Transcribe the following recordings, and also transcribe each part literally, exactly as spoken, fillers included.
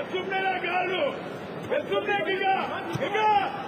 Bezumnera galu. Bezumne giga. Giga.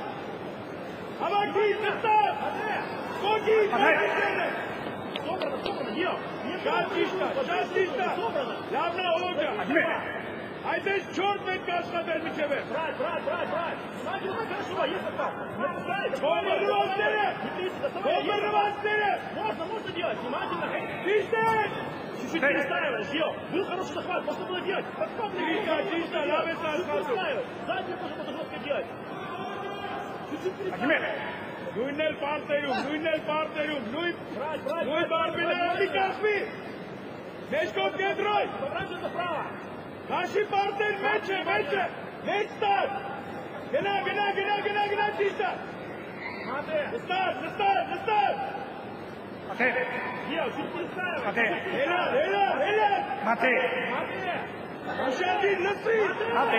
Avaki star. Kogi. Собрано, собрано, Ё. Шатишта, шатишта. Lavna olacak. Haydi çort met kaçmadan biçeme. Брать, брать, брать, брать. Смотри, ну хорошо, есть так. Команду васtere. Команду васtere. Можно, можно делать, внимательно. Чистай. Чуть-чуть перестраиваешь, Ё. Был хороший захват, можно было делать. Чисто, чисто, лавица перестраивай. Заднее тоже можно жестко делать. Чуть-чуть перестраивай. Nuinel partnerum, nuinel partnerum, nuin. Брать, брать, Nuin barbina Mikasvi. Meshkov gedroi. Поворачивай направо. Kashi partner meche, meche. Meche start. Gena, gena, gena, gena, gena, чисто. Смотри. Start, start, start. Mate. Ё, чуть перестраивай. Mate. Hela, hela, hela. Mate. Смотри. Ushadi, lasi. Mate.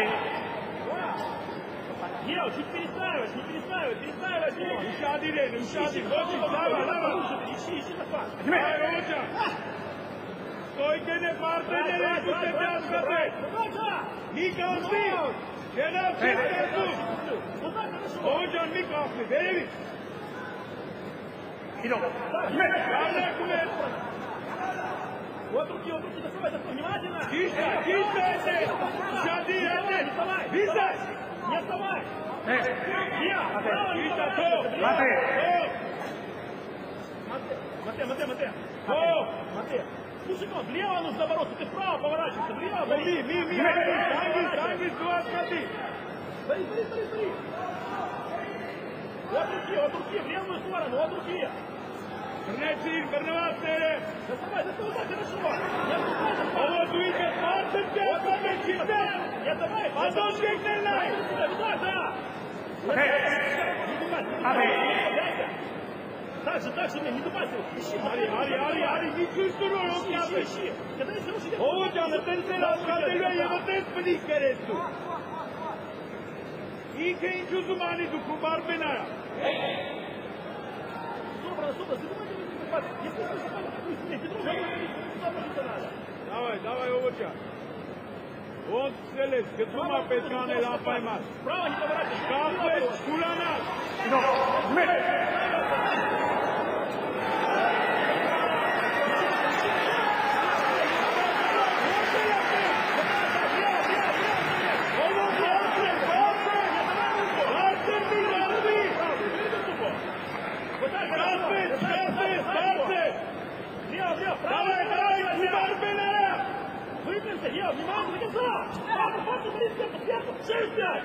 Ё, чуть перестраиваешь, не перестраивай, перестраивай. Ushadi re, ushadi. Gochi, lava, lava. Ищи, ищи захват. Hayır hoca. Stoykene partnerlere kutlete askate. Mikasvi. Gena, çekterdu. Hocam Mikasvi, verelim. Judo. Yardım kumet. Вот руки, вот руки, доставай, доставай, внимательно. Чисто, чисто это. Ushadi, Не это. вставай, Висай. не вставай. Э. Ё, право, не Чисто, поворачивайся. то. Mate. Мате, мате, мате. То. Мате. Слушай, ну, влево нужно бороться, ты вправо поворачивайся, влево, Ми, бори. mi, mi, hangi, hangi su askati? Смотри, смотри, смотри, смотри. Вот руки, вот руки, в левую сторону, вот руки. Brnecin, brnavastere. Доставай, доставай, да, хорошо. Не отпускай, доставай. Ovo duyke partnerce askate çifte. Не давай, Azon geklerler. да, да. Mate. Mate. Так же, так же, не дубайся. Ищи, Hadi, hadi, hadi, hadi. Hiç üstünü yok ищи, yaptı. ищи. Когда есть хороший день, Hocam, sen sen askatıyla yemetes beni kerestu. İlk inci uzmanı duku barbena. собрано, собрано, задумайте, не дубайся. Если ты захватишь такую сидеть, ты должен быть, туда ложиться надо. Давай, давай, hocam. On seles, gıtma petkane lapaymaz. Справа не поворачивайся. Kahve, kulanar. Judo. Met. Давай, давай, бarbena. Выпрямься, Ё, внимание, до конца! Папа, папа, блин, сверху, сверху! Шесть, пять!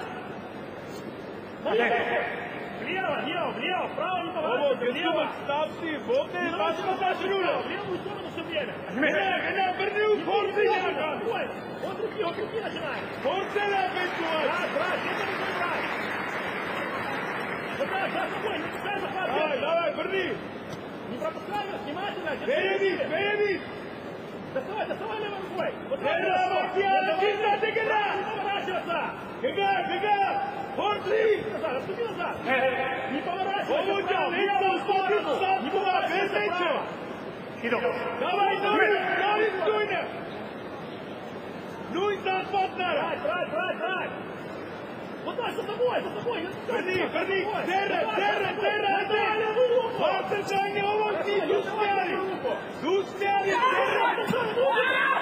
Влево, влево, влево, вправо не Ovo поворачивайся, влево! gıtma stavsi, bote basma şunu. В левую сторону все время! Gene, gene brni u forzi ya kan. Ой, от руки, от руки начинаем! Forcela betuaj. Брать, брать, где-то не брать! Вот так, за собой, не пускай захват! Давай, давай, brni. Не пропускай нас, внимательно! Verebiz, verebiz. Доставай, доставай левой рукой! Вот так, Gene bak ya, çizme не gene. поворачиваться! Gene, gene. Forzi. Назад, отступи назад! Э. Не поворачивайся! Hocam, вправо, hiç в левую сторону! dostum Не satma, поворачивайся vermeyeceğim. вправо! Judo. Давай, Nurin, Nurin suyunu. Nurin satmatlar. Брать, брать, брать, брать! Вот так, за тобой, за тобой! Не отпускай, Brni, за brni, тобой. terre, Давай, terre, давай, terre, давай, terre. левую руку! Batı sanki ovo ki düşmeyeli. Düşmeyeli, terre.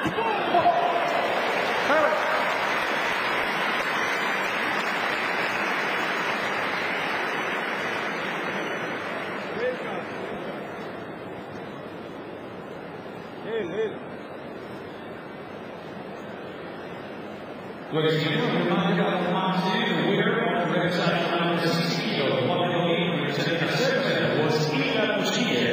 Hel, hel. Ladies and gentlemen, remind you of the winner of the red side number sixty kilo, one oh eight, representing Kazakhstan, was Georgii.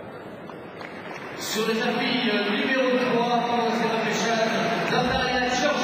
Sur les tapis, numéro trois pour la Georgii Zantaraia.